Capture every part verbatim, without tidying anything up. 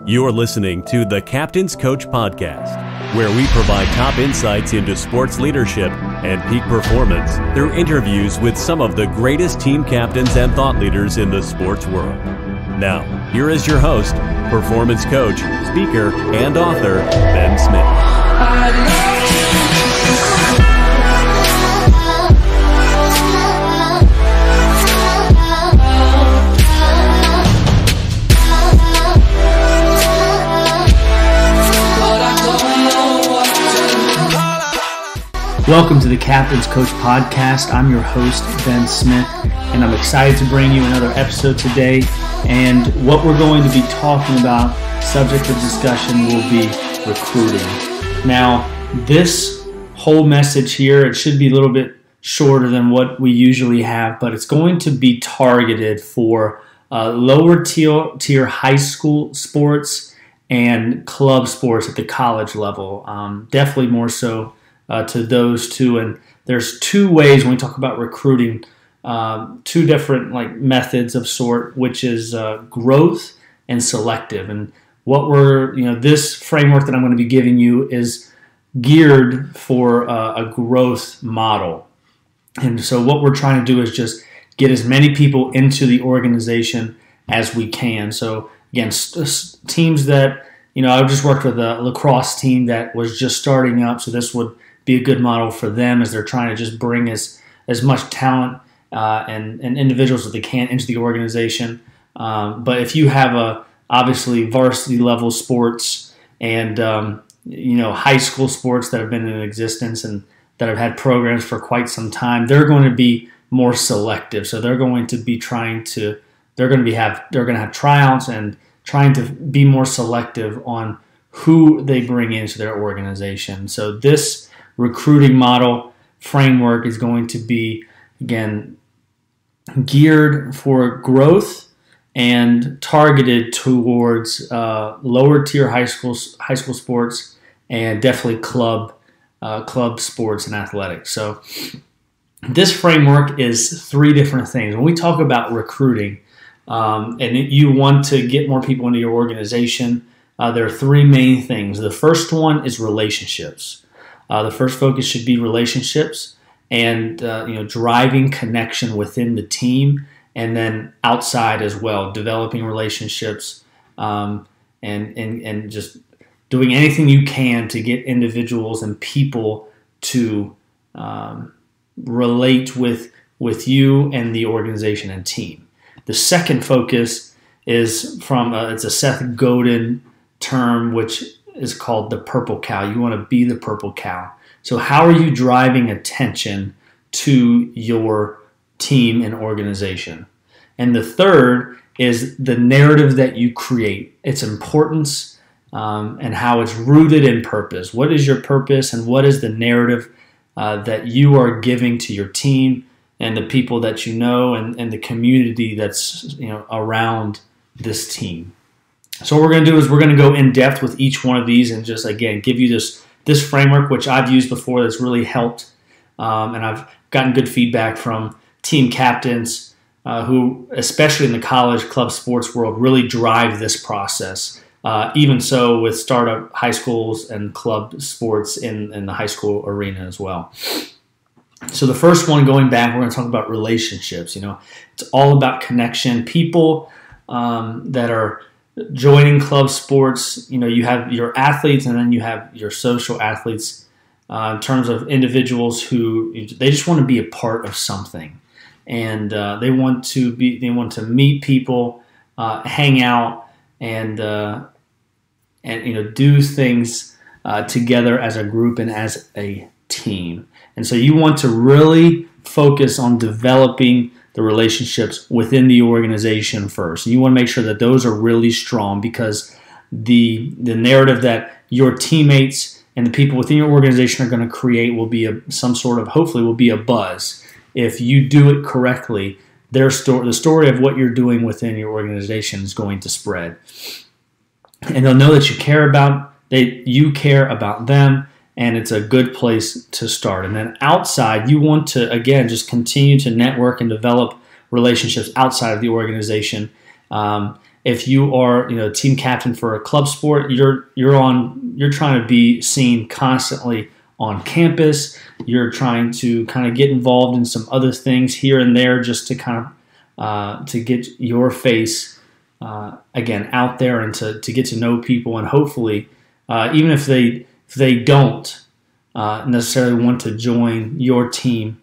You're listening to the Captain's Coach Podcast, where we provide top insights into sports leadership and peak performance through interviews with some of the greatest team captains and thought leaders in the sports world. Now, here is your host, performance coach, speaker, and author, Ben Smith. Welcome to the Captain's Coach Podcast. I'm your host, Ben Smith, and I'm excited to bring you another episode today. And what we're going to be talking about, subject of discussion, will be recruiting. Now, this whole message here, it should be a little bit shorter than what we usually have, but it's going to be targeted for uh, lower tier, tier high school sports and club sports at the college level. Um, definitely more so Uh, to those two. And there's two ways when we talk about recruiting, um, two different like methods of sort, which is uh, growth and selective. And what we're, you know, this framework that I'm going to be giving you is geared for uh, a growth model. And so what we're trying to do is just get as many people into the organization as we can. So again, st- teams that, you know, I just worked with a lacrosse team that was just starting up, so this would be a good model for them as they're trying to just bring as, as much talent uh, and, and individuals that they can into the organization. Um, but if you have a obviously varsity level sports and um, you know high school sports that have been in existence and that have had programs for quite some time, they're going to be more selective. So they're going to be trying to they're going to be have they're going to have tryouts and trying to be more selective on who they bring into their organization. So this recruiting model framework is going to be, again, geared for growth and targeted towards uh, lower tier high school high school sports and definitely club uh, club sports and athletics. So this framework is three different things. When we talk about recruiting um, and you want to get more people into your organization, uh, there are three main things. The first one is relationships. Uh, the first focus should be relationships and uh, you know driving connection within the team, and then outside as well, developing relationships um, and, and and just doing anything you can to get individuals and people to um, relate with with you and the organization and team. The second focus is from uh, it's a Seth Godin term, which is called the purple cow. You want to be the purple cow. So how are you driving attention to your team and organization? And the third is the narrative that you create, its importance um, and how it's rooted in purpose. What is your purpose and what is the narrative uh, that you are giving to your team and the people that you know and, and the community that's you know around this team? So what we're going to do is we're going to go in depth with each one of these and just, again, give you this this framework, which I've used before that's really helped. Um, and I've gotten good feedback from team captains uh, who, especially in the college club sports world, really drive this process. Uh, even so with startup high schools and club sports in, in the high school arena as well. So the first one, going back, we're going to talk about relationships. You know, it's all about connection. People um, that are joining club sports, you know, you have your athletes and then you have your social athletes uh, in terms of individuals who they just want to be a part of something, and uh, they want to be they want to meet people, uh, hang out, and uh, and you know do things uh, together as a group and as a team. And so you want to really focus on developing the relationships within the organization first. And you want to make sure that those are really strong, because the the narrative that your teammates and the people within your organization are going to create will be a, some sort of, hopefully will be a buzz. If you do it correctly, their story, the story of what you're doing within your organization is going to spread. And they'll know that you care about, they, you care about them, and it's a good place to start. And then outside, you want to, again, just continue to network and develop relationships outside of the organization. Um, if you are, you know, team captain for a club sport, you're you're on you're trying to be seen constantly on campus. You're trying to kind of get involved in some other things here and there just to kind of uh, to get your face uh, again out there and to, to get to know people, and hopefully uh, even if they if they don't uh, necessarily want to join your team,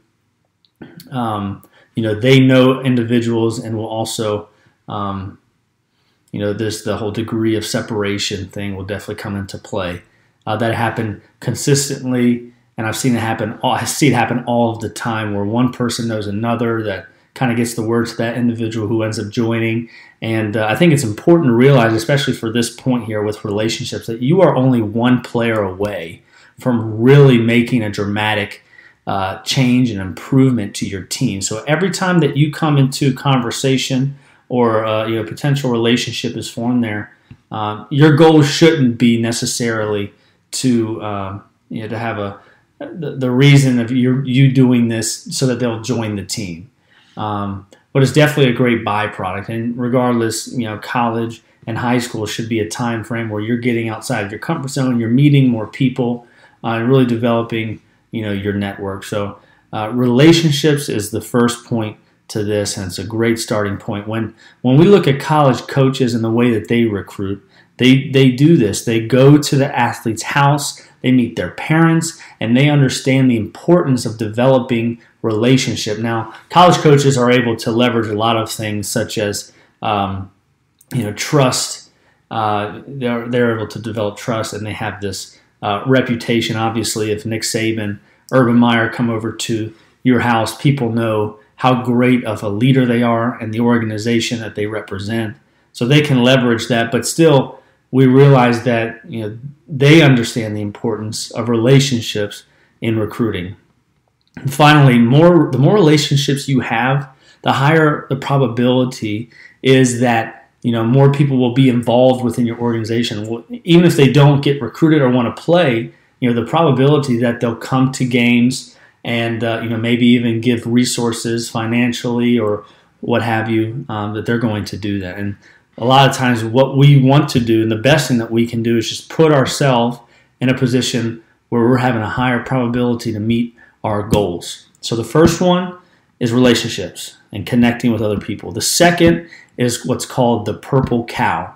um, you know, they know individuals and will also um, you know, this the whole degree of separation thing will definitely come into play. Uh, that happened consistently, and I've seen it happen. I see it happen all of the time, where one person knows another that kind of gets the word to that individual who ends up joining. And uh, I think it's important to realize, especially for this point here with relationships, that you are only one player away from really making a dramatic uh, change and improvement to your team. So every time that you come into conversation or uh, you know potential relationship is formed there, uh, your goal shouldn't be necessarily to uh, you know to have a the, the reason of you you doing this so that they'll join the team. Um, but it's definitely a great byproduct, and regardless, you know, college and high school should be a time frame where you're getting outside of your comfort zone, you're meeting more people, uh, and really developing, you know, your network. So uh, relationships is the first point to this, and it's a great starting point. When when we look at college coaches and the way that they recruit, they they do this. They go to the athlete's house, they meet their parents, and they understand the importance of developing relationship. Now, college coaches are able to leverage a lot of things, such as um, you know trust. Uh, they're they're able to develop trust, and they have this uh, reputation. Obviously, if Nick Saban, Urban Meyer come over to your house, people know how great of a leader they are and the organization that they represent. So they can leverage that, but still we realize that you know they understand the importance of relationships in recruiting. And finally, more the more relationships you have, the higher the probability is that you know more people will be involved within your organization. Even if they don't get recruited or want to play, you know the probability that they'll come to games and uh, you know maybe even give resources financially or what have you, um, that they're going to do that. And a lot of times what we want to do, and the best thing that we can do, is just put ourselves in a position where we're having a higher probability to meet our goals. So the first one is relationships and connecting with other people. The second is what's called the purple cow.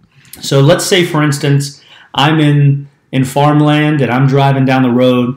So let's say, for instance, I'm in, in farmland and I'm driving down the road.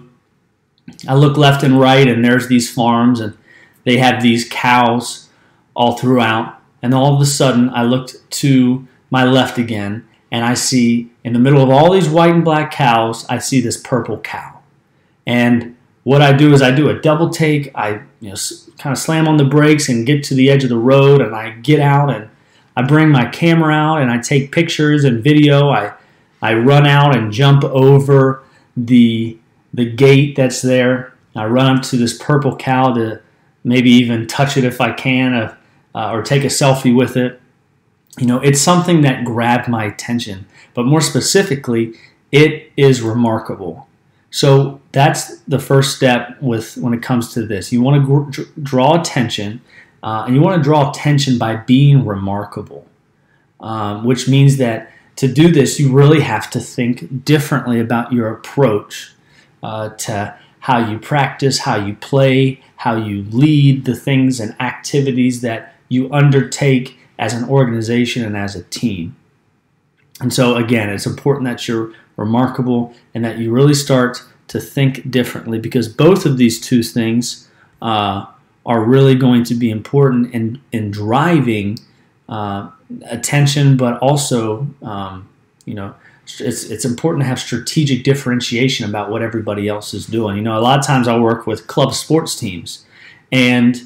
I look left and right, and there's these farms, and they have these cows all throughout. And all of a sudden, I looked to my left again, and I see in the middle of all these white and black cows, I see this purple cow. And what I do is I do a double take. I you know kind of slam on the brakes and get to the edge of the road, and I get out and I bring my camera out and I take pictures and video. I I run out and jump over the the gate that's there. I run up to this purple cow to maybe even touch it if I can, uh, uh, or take a selfie with it. You know, it's something that grabbed my attention, but more specifically, it is remarkable. So that's the first step with when it comes to this. You want to gr- draw attention, uh, and you want to draw attention by being remarkable, um, which means that to do this, you really have to think differently about your approach uh, to how you practice, how you play, how you lead, the things and activities that you undertake as an organization and as a team. And so again, it's important that you're remarkable and that you really start to think differently, because both of these two things uh, are really going to be important in, in driving uh, attention, but also, um, you know, it's it's important to have strategic differentiation about what everybody else is doing. You know, a lot of times I work with club sports teams, and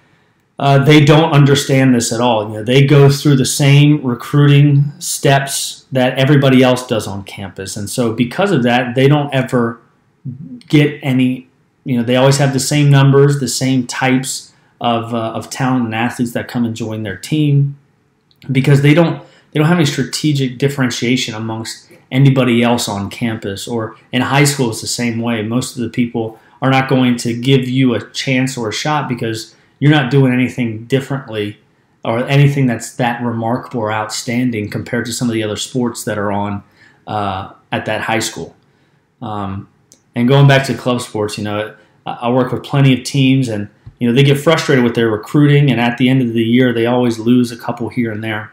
uh, they don't understand this at all. You know, they go through the same recruiting steps that everybody else does on campus, and so because of that, they don't ever get any. You know, they always have the same numbers, the same types of uh, of talent and athletes that come and join their team, because they don't they don't have any strategic differentiation amongst anybody else on campus. Or in high school, it's the same way. Most of the people are not going to give you a chance or a shot because you're not doing anything differently or anything that's that remarkable or outstanding compared to some of the other sports that are on uh, at that high school. Um, and going back to club sports, you know, I work with plenty of teams, and you know they get frustrated with their recruiting, and at the end of the year, they always lose a couple here and there.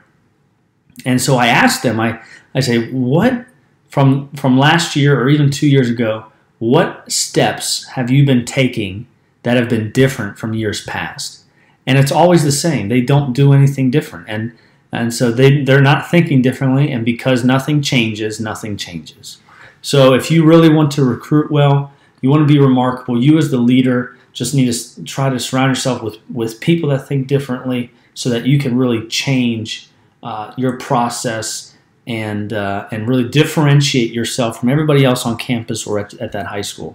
And so I asked them, I, I say, what from from last year or even two years ago, what steps have you been taking that have been different from years past? And it's always the same. They don't do anything different. And and so they, they're not thinking differently, and because nothing changes, nothing changes. So if you really want to recruit well, you want to be remarkable, you as the leader just need to try to surround yourself with, with people that think differently so that you can really change uh, your process and uh, and really differentiate yourself from everybody else on campus or at, at that high school.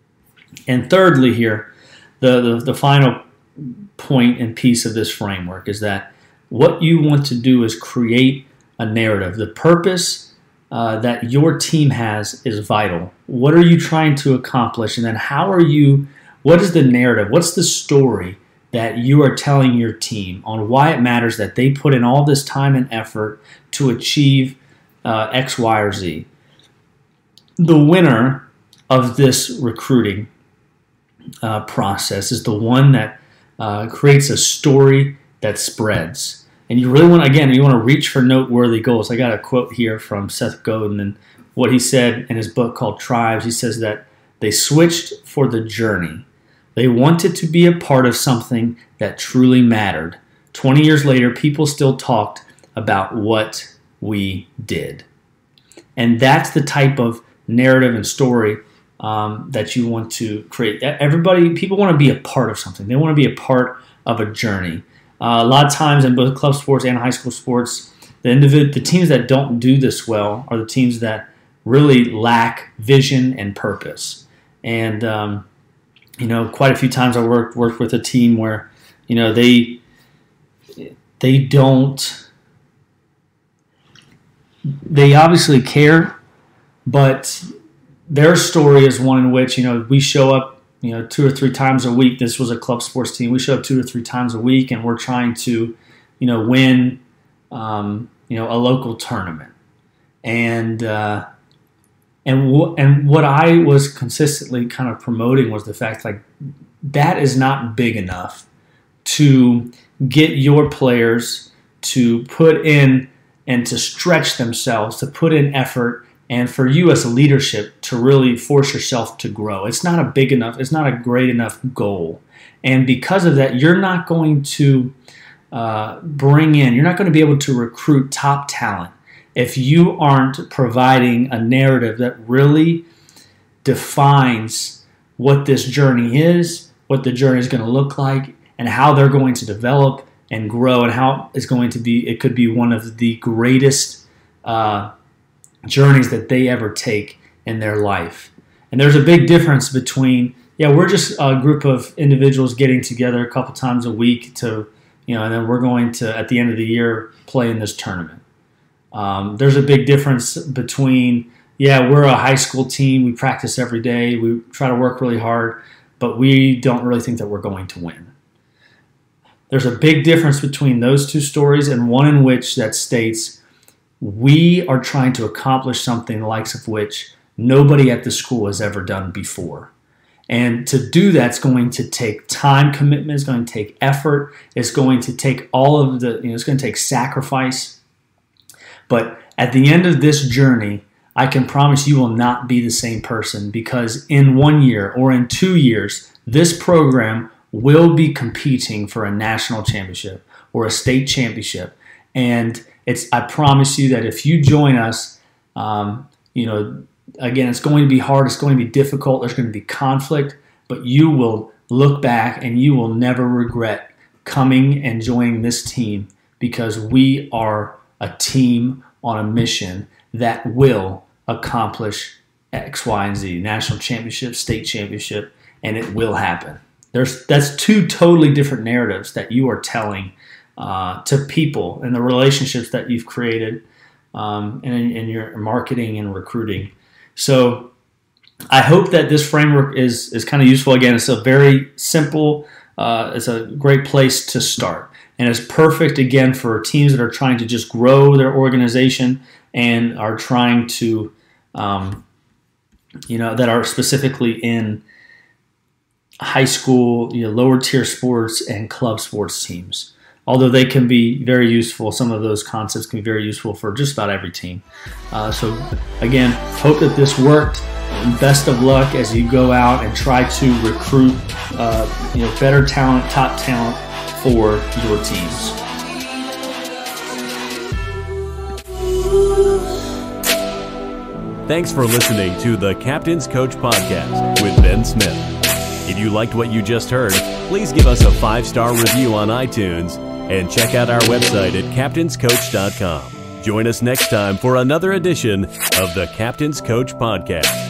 And thirdly here, the, the, the final point and piece of this framework is that what you want to do is create a narrative. The purpose uh, that your team has is vital. What are you trying to accomplish? And then how are you, what is the narrative? What's the story that you are telling your team on why it matters that they put in all this time and effort to achieve uh, X, Y, or Z? The winner of this recruiting uh, process is the one that uh, creates a story that spreads. And you really want to, again, you want to reach for noteworthy goals. I got a quote here from Seth Godin, and what he said in his book called Tribes. He says that they switched for the journey. They wanted to be a part of something that truly mattered. twenty years later, people still talked about what we did. And that's the type of narrative and story um, that you want to create. Everybody, people want to be a part of something. They want to be a part of a journey. Uh, a lot of times in both club sports and high school sports, the individ- the teams that don't do this well are the teams that really lack vision and purpose. And um, you know, quite a few times I worked worked with a team where, you know, they they don't they obviously care, but their story is one in which, you know, we show up, you know, two or three times a week. This was a club sports team. We show up two or three times a week, and we're trying to, you know, win, um, you know, a local tournament. And uh, and w- and what I was consistently kind of promoting was the fact, like, that is not big enough to get your players to put in and to stretch themselves, to put in effort, and for you as a leadership to really force yourself to grow. It's not a big enough, it's not a great enough goal. And because of that, you're not going to uh, bring in, you're not going to be able to recruit top talent if you aren't providing a narrative that really defines what this journey is, what the journey is going to look like, and how they're going to develop and grow, and how it's going to be, it could be one of the greatest uh, journeys that they ever take in their life. And there's a big difference between, yeah, we're just a group of individuals getting together a couple times a week to, you know, and then we're going to, at the end of the year, play in this tournament. Um, there's a big difference between, yeah, we're a high school team, we practice every day, we try to work really hard, but we don't really think that we're going to win. There's a big difference between those two stories, and one in which that states, we are trying to accomplish something the likes of which nobody at the school has ever done before. And to do that's going to take time commitment, it's going to take effort, it's going to take all of the, you know, it's going to take sacrifice. But at the end of this journey, I can promise you will not be the same person, because in one year or in two years, this program will be competing for a national championship or a state championship. And it's, I promise you that if you join us, um, you know, again, it's going to be hard, it's going to be difficult, there's going to be conflict, but you will look back and you will never regret coming and joining this team, because we are a team on a mission that will accomplish X, Y, and Z, national championship, state championship, and it will happen. There's, that's two totally different narratives that you are telling uh, to people and the relationships that you've created um, in, in your marketing and recruiting. So I hope that this framework is, is kind of useful. Again, it's a very simple, uh, it's a great place to start. And it's perfect, again, for teams that are trying to just grow their organization and are trying to, um, you know, that are specifically in high school, you know, lower tier sports and club sports teams. Although they can be very useful, some of those concepts can be very useful for just about every team. Uh, so again, hope that this worked. And best of luck as you go out and try to recruit, uh, you know, better talent, top talent for your teams. Thanks for listening to the Captain's Coach Podcast with Ben Smith. If you liked what you just heard, please give us a five-star review on iTunes and check out our website at captains coach dot com. Join us next time for another edition of the Captain's Coach Podcast.